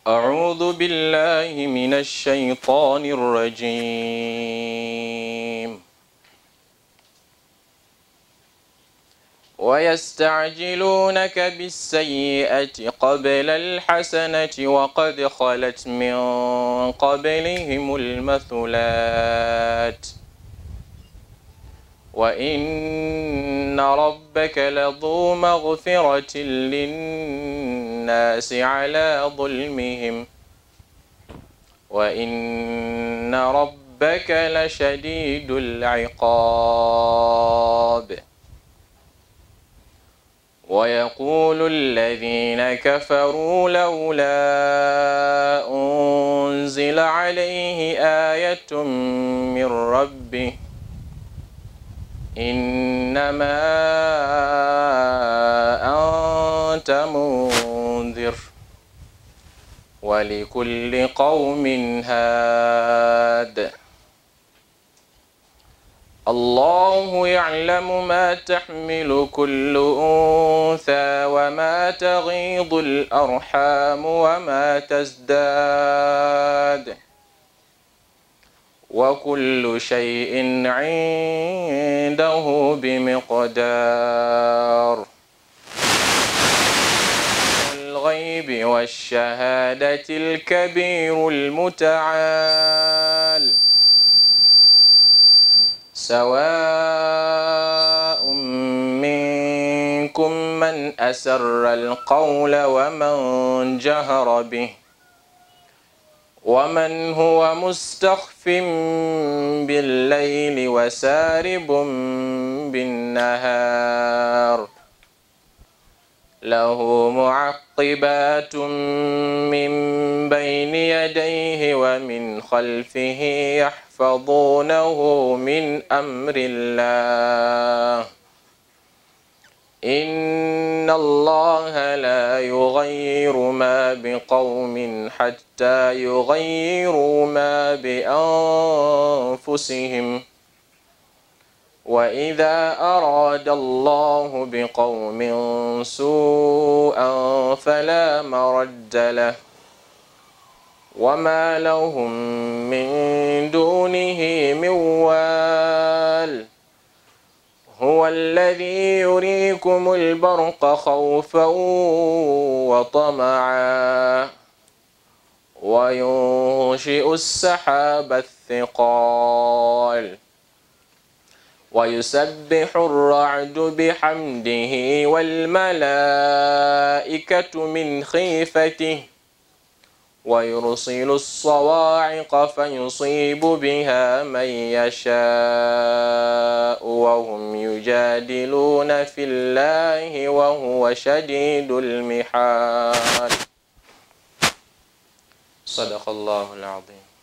أعوذ بالله من الشيطان الرجيم. ويستعجلونك بالسيئة قبل الحسنة وقد خلت من قبلهم المثلات وإن ربك لذو مغفرة للناس على ظلمهم وإن ربك لشديد العقاب. ويقول الذين كفروا لولا أنزل عليه آية من ربه إنما أنت منذر ولكل قوم هاد. الله يعلم ما تحمل كل أنثى وما تغيض الأرحام وما تزداد وكل شيء عنده بمقدار. الغيب والشهادة الكبير المتعال سواء منكم من أسر القول ومن جهر به ومن هو مستخف بالليل وسارب بالنهار له معقبات من بين يديه ومن خلفه يحفظونه من أمر الله إن الله لا يغير ما بقوم حتى يغيروا ما بأنفسهم وإذا أراد الله بقوم سوءا فلا مرد له وما لهم من دونه من وال. هو الذي يريكم البرق خوفا وطمعا وينشئ السحاب الثقال ويسبح الرعد بحمده والملائكة من خيفته ويرسل الصواعق فيصيب بها من يشاء وهم يجادلون في الله وهو شديد المحال. صدق الله العظيم.